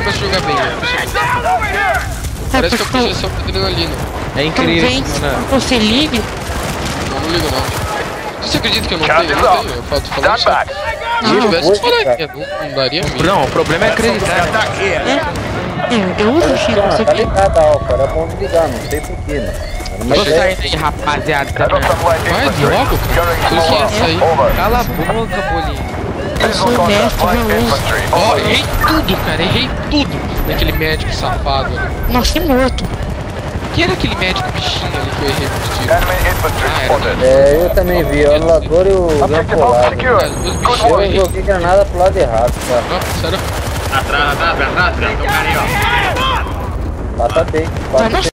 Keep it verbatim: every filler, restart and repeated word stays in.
começa a jogar bem, né? Parece que a projeção tá adrenalina. É incrível, mano. Você liga? Eu não ligo não. Você acredita que eu não tenho? Eu não tenho, eu falo, tô falando só. Se eu tivesse, eu falaria, não, não daria a mim. Não, o problema é acreditar. É, eu uso o Chico, você Tá vê? ligado, Alfa, era bom ligar, não sei porquê, mano. Mas Tô é, saindo aí, rapaziada. Vai logo, cara. Eu ia sair. Cala a boca, bolinho. Eu sou destro, eu uso. Ó, errei tudo, cara, errei tudo. Daquele médico safado ali. Nossa, é morto. Quem era aquele médico bichinho ali que eu errei muito tiro? Ah, era. é, eu também vi, o anulador e o grampo pro lado. Cara, os bichinhos eu Eu errei. joguei granada pro lado errado, tá? Nossa, sério. Atrás, atrás, atrás, tem um cara aí, ó. Passa bem, Vai passa na bem.